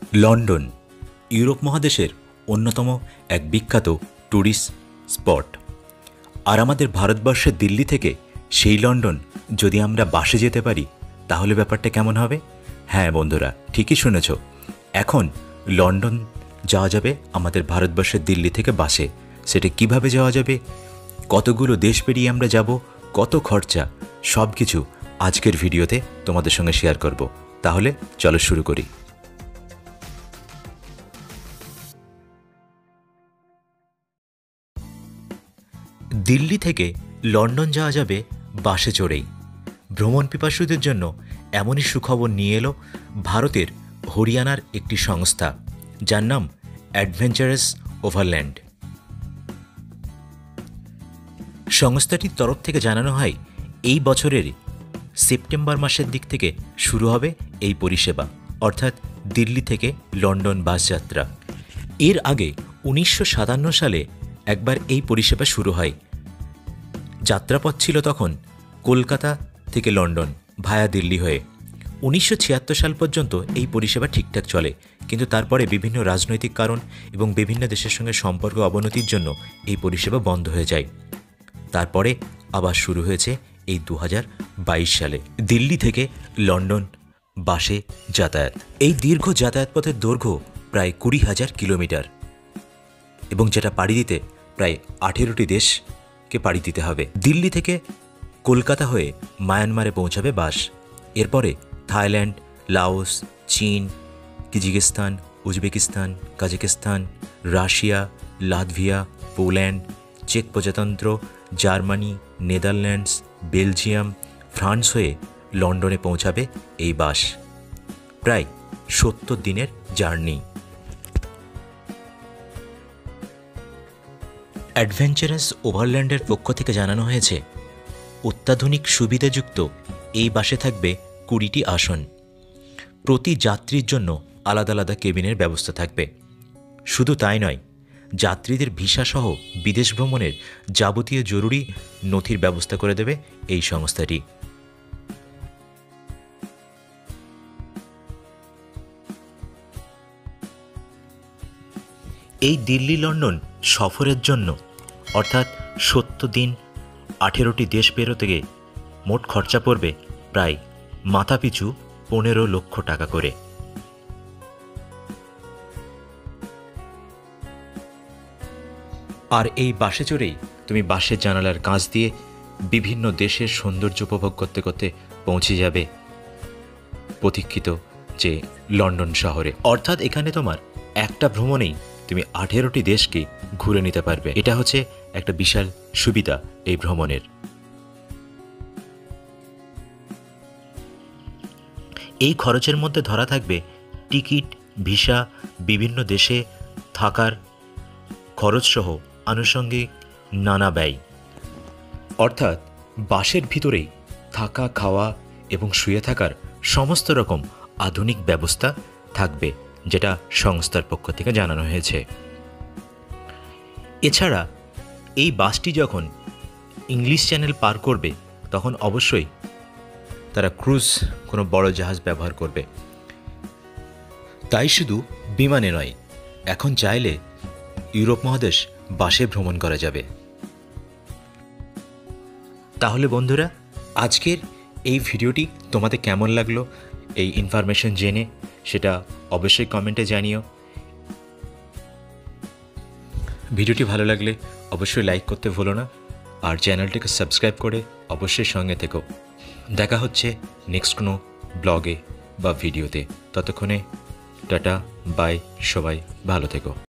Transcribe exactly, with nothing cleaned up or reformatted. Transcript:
London Europe মহাদেশের অন্যতম এক বিখ্যাত ট্যুরিস্ট স্পট। আর আমাদের ভারতবর্ষের দিল্লি থেকে সেই লন্ডন যদি আমরা বাসে যেতে পারি তাহলে ব্যাপারটা কেমন হবে? হ্যাঁ বন্ধুরা, ঠিকই শুনেছ, এখন লন্ডন যাওয়া যাবে আমাদের ভারতবর্ষের দিল্লি থেকে বাসে। সেটা কিভাবে যাওয়া যাবে, কতগুলো দেশ পেরিয়ে আমরা যাব, কত খরচা, সব কিছু আজকের ভিডিওতে তোমাদের সঙ্গে শেয়ার করব। তাহলে চলো শুরু করি। দিল্লি থেকে লন্ডন যাওয়া যাবে বাসে চড়েই। ভ্রমণ পিপাসুদের জন্য এমনই সুখবর নিয়ে এলো ভারতের হরিয়ানার একটি সংস্থা, যার নাম অ্যাডভেঞ্চারাস ওভারল্যান্ড। সংস্থাটির তরফ থেকে জানানো হয় এই বছরের সেপ্টেম্বর মাসের দিক থেকে শুরু হবে এই পরিষেবা, অর্থাৎ দিল্লি থেকে লন্ডন বাস যাত্রা। এর আগে উনিশশো সাতান্ন সালে একবার এই পরিষেবা শুরু হয়। যাত্রাপথ ছিল তখন কলকাতা থেকে লন্ডন ভায়া দিল্লি হয়ে। উনিশশো ছিয়াত্তর সাল পর্যন্ত এই পরিষেবা ঠিকঠাক চলে, কিন্তু তারপরে বিভিন্ন রাজনৈতিক কারণ এবং বিভিন্ন দেশের সঙ্গে সম্পর্ক অবনতির জন্য এই পরিষেবা বন্ধ হয়ে যায়। তারপরে আবার শুরু হয়েছে এই দু হাজার বাইশ সালে দিল্লি থেকে লন্ডন বাসে যাতায়াত। এই দীর্ঘ যাতায়াত পথের দৈর্ঘ্য প্রায় কুড়ি হাজার কিলোমিটার এবং যেটা পাড়ি দিতে প্রায় আঠেরোটি দেশকে পাড়ি দিতে হবে। দিল্লি থেকে কলকাতা হয়ে মায়ানমারে পৌঁছাবে বাস। এরপরে থাইল্যান্ড, লাওস, চীন, Kyrgyzstan, Uzbekistan, Kazakhstan, Russia, Latvia, Poland, চেক প্রজাতন্ত্র, জার্মানি, নেদারল্যান্ডস, বেলজিয়াম, ফ্রান্স হয়ে লন্ডনে পৌঁছাবে এই বাস। প্রায় সত্তর দিনের জার্নি। অ্যাডভেঞ্চারাস ওভারল্যান্ডের পক্ষ থেকে জানানো হয়েছে অত্যাধুনিক সুবিধাযুক্ত এই বাসে থাকবে কুড়িটি আসন। প্রতি যাত্রীর জন্য আলাদা আলাদা কেবিনের ব্যবস্থা থাকবে। শুধু তাই নয়, যাত্রীদের ভিসাসহ বিদেশ ভ্রমণের যাবতীয় জরুরি নথির ব্যবস্থা করে দেবে এই সংস্থাটি। এই দিল্লি লন্ডন সফরের জন্য অর্থাৎ সত্তর দিন আঠেরোটি দেশ পেরোতে গিয়ে মোট খরচা পড়বে প্রায় মাথাপিছু পনেরো লক্ষ টাকা করে। আর এই বাসে চড়েই তুমি বাসের জানালার কাঁচ দিয়ে বিভিন্ন দেশের সৌন্দর্য উপভোগ করতে করতে পৌঁছে যাবে প্রতীক্ষিত যে লন্ডন শহরে। অর্থাৎ এখানে তোমার একটা ভ্রমণেই তুমি আঠেরোটি দেশকে ঘুরে নিতে পারবে। এটা হচ্ছে একটা বিশাল সুবিধা এই ভ্রমণের। এই খরচের মধ্যে ধরা থাকবে টিকিট, ভিসা, বিভিন্ন দেশে থাকার খরচ সহ আনুষঙ্গিক নানা ব্যয়। অর্থাৎ বাসের ভিতরেই থাকা, খাওয়া এবং শুয়ে থাকার সমস্ত রকম আধুনিক ব্যবস্থা থাকবে, যেটা সংস্থার পক্ষ থেকে জানানো হয়েছে। এছাড়া এই বাসটি যখন ইংলিশ চ্যানেল পার করবে তখন অবশ্যই তারা ক্রুজ কোনো বড় জাহাজ ব্যবহার করবে। তাই শুধু বিমানে নয়, এখন চাইলে ইউরোপ মহাদেশ বাসে ভ্রমণ করা যাবে। তাহলে বন্ধুরা, আজকের এই ভিডিওটি তোমাদের কেমন লাগলো এই ইনফরমেশন জেনে সেটা অবশ্যই কমেন্টে জানিও। ভিডিওটি ভালো লাগলে অবশ্যই লাইক করতে ভুলো না, আর চ্যানেলটিকে সাবস্ক্রাইব করে অবশ্যই সঙ্গে থেকো। দেখা হচ্ছে নেক্সট কোনো ব্লগে বা ভিডিওতে। ততক্ষণে টাটা, বাই, সবাই ভালো থেকো।